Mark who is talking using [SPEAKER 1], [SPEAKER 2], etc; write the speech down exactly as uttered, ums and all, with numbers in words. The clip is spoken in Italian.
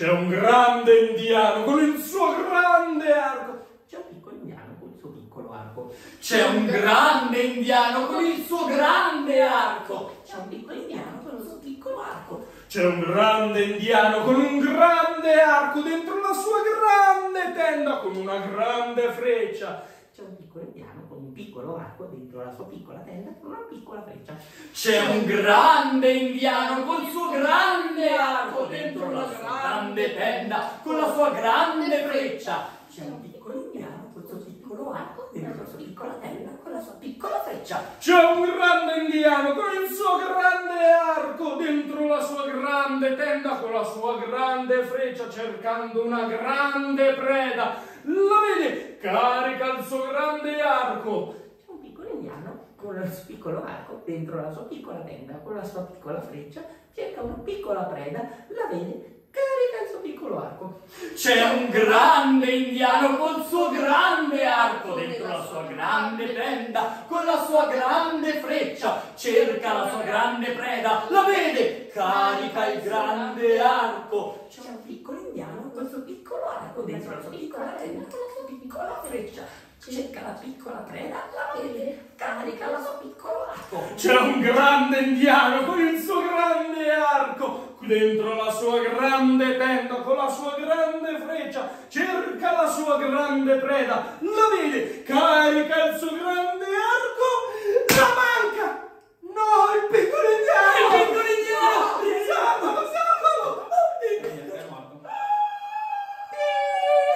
[SPEAKER 1] C'è un grande indiano con il suo grande arco.
[SPEAKER 2] C'è un piccolo indiano con il suo piccolo arco.
[SPEAKER 1] C'è un grande indiano con il suo grande arco.
[SPEAKER 2] C'è un piccolo indiano con il suo piccolo arco.
[SPEAKER 1] C'è un grande indiano con un grande arco dentro la sua grande tenda con una grande freccia.
[SPEAKER 2] C'è un piccolo indiano con un piccolo arco dentro la sua piccola tenda con una piccola freccia.
[SPEAKER 1] C'è un grande indiano col suo grande arco dentro la sua grande tenda con la sua grande freccia.
[SPEAKER 2] C'è un piccolo indiano col suo piccolo arco dentro la sua piccola tenda con la sua piccola freccia.
[SPEAKER 1] C'è un grande indiano con il suo grande arco dentro la sua grande tenda con la sua grande freccia cercando una grande preda. La vede? Carica il suo grande arco.
[SPEAKER 2] C'è un piccolo indiano con il suo piccolo arco dentro la sua piccola tenda con la sua piccola freccia cerca una piccola preda. La vede? Carica il suo piccolo arco.
[SPEAKER 1] C'è un grande indiano col suo grande arco dentro la sua grande tenda con la sua grande freccia cerca la sua grande preda. La vede? Carica il grande arco.
[SPEAKER 2] C'è un piccolo indiano col suo piccolo arco dentro la sua piccola tenda con la sua piccola freccia cerca la piccola preda. La vede? Carica la sua piccolo arco.
[SPEAKER 1] C'è un grande indiano con il suo grande arco dentro la sua grande tenda con la sua grande freccia cerca la sua grande preda. La vede?